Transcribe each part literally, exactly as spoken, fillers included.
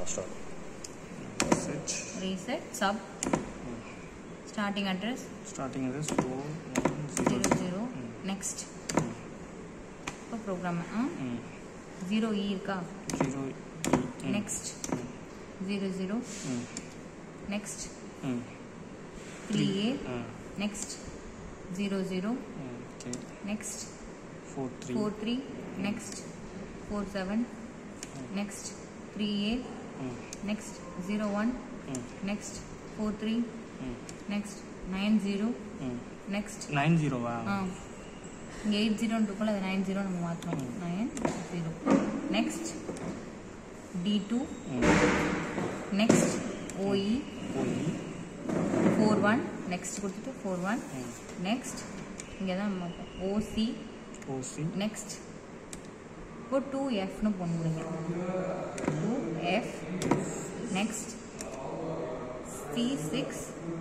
start. Reset. Reset. Sub. Mm. Starting address. Starting address four one zero Zero zero. Mm. Next. Mm. இப்போ program ஆ Mm. zero e இருக்கா? Zero. Mm. Next. Mm. Zero zero. Mm. Next. Mm. three a. Mm. Next. Zero zero. Mm. Okay. Next. Four three. Four three. Next. Four seven. Next. Three a. Mm. Next. Zero one. Mm. Next. Four three. Mm. Next. Nine zero. Mm. Next. Nine zero வா? ஆ இங்கே eight ஜீரோன்னு இருக்கும்ல அது nine zero நம்ம மாற்றணும். Nine zero. Next D two. Next O E O E four one. Next கொடுத்துட்டு four one. Next இங்கே தான் பார்ப்போம் ஓசி. ஓசி நெக்ஸ்ட் இப்போ டூ எஃப்னு போடுங்க. Two F. Next C six.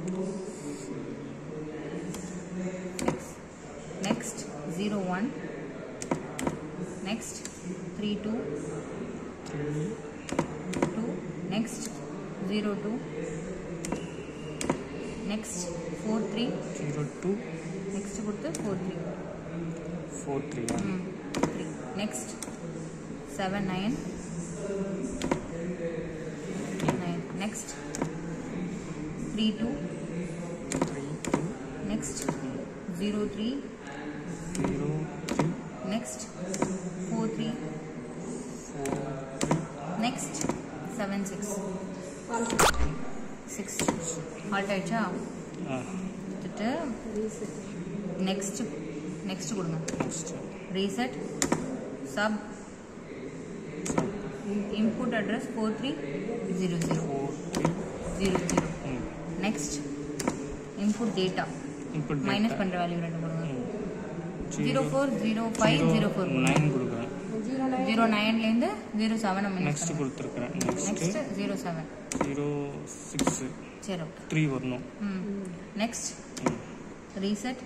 Next zero one. Next three two. three Two. Next zero two. Next four three. zero two Next கொடுத்து four three. four three வா? ம் three. Next seven nine. nine. Next three two. three two Next zero three. zero three Next four three. four Next seven six. six. Alt ஆயிடுச்சா? ஆ கொடுத்துட்டு next next கொடுங்க. next reset. Sub. Input address four three zero zero. four three zero zero. ம் next input data input minus பண்ணுற value ரெண்டு கொடுங்க. ம் zero four zero five zero four nine கொடுக்குறேன். ஜீரோ நைன்லேருந்து ஜீரோ செவன் நம்ம next கொடுத்துருக்குறேன். next next zero seven. zero six சரி ஓகே. three வரணும். ம் நெக்ஸ்ட் ம் ரீசெட்.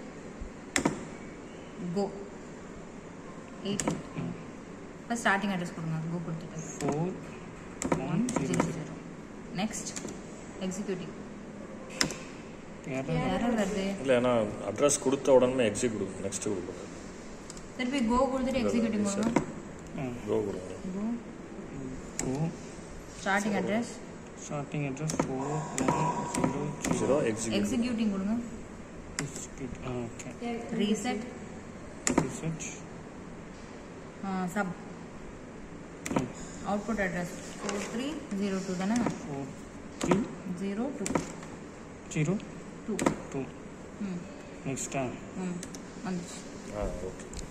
கோ எயிட். ம் இப்போ ஸ்டார்டிங் அட்ரஸ் கொடுங்க. கோ கொடுத்துட்டு four one zero zero zero zero. Next executive. error error வருது. இல்லை ஏன்னா அட்ரஸ் கொடுத்த உடனே எக்ஸிட் கொடுக்கும். நெக்ஸ்ட் கொடுக்கணும். திருப்பி கோ கொடுத்துட்டு எக்ஸிக்யூட்டிவ் கொடுங்க. ம் கோ கொடுங்க. Go go starting address starting address four one zero zero zero execute. Executing கொடுங்க. execute ah okay reset. reset sub. mm. Output address four three zero two தானே? four three zero two zero two. two ம் next time ம் வந்துச்சு. ஆ okay.